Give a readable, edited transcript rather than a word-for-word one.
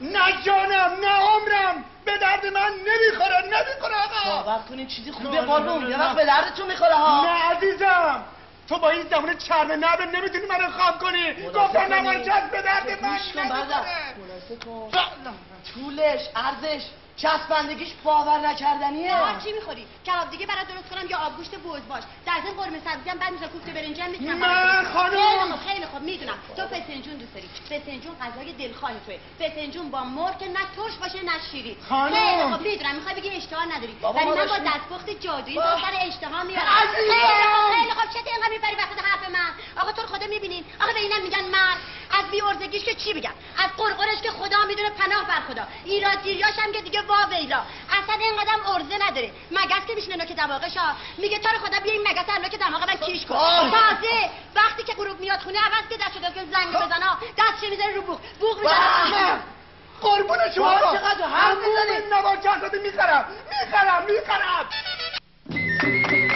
نه جانم نه عمرم به درد من نمیخوره آقا. باور کنین چیزی خوبه قربون، یه وقت به دردتون میخوره ها. نه عزیزم تو با این زمان چرم نبره نمیتونی منو خواب کنی. گفتم نمارچت به درد من نمیخوره. طولش، عرضش، چسبندگیش باور نکردنیه. چی میخوری؟ کباب دیگه برات درست کنم یا آبگوشت بز باش. در ضمن قرمه سبزی هم بعد میذارم کوفته برنجی هم میتونم. من خانم خیلی خوب میدونم تو فسنجون دوست داری. فسنجون غذای دلخواه توئه. فسنجون با مرغ که نه ترش باشه نه شیرین. خیلی خوب میدونم میخوای بگی اشتها نداری. ولی من با دستپخت جادویی تو سر اشتها میارم. خیلی خوب چه اینقدر میپری وقت حرف من. آقا تو خدا میبینین. آقا به اینم میگن مرد. از بی‌عرضگیش که چی بگم؟ از قرقرش که خدا میدونه پناه بر خدا. ایراد گیریاش هم که دیگه وا ویلا. اصلا اینقدرم ارزه نداره. مگس که میشینه نوک دماغش ها. میگه تو رو خدا بیا این مگس رو نوک دماغ من کیش کن. تازه وقتی که غروب میاد خونه عوض که دست شده که زنگ بزنه دستش میذاره رو بوق میزنه. قربون شما چقدر حرف میزنی؟ نمارچت میخرم.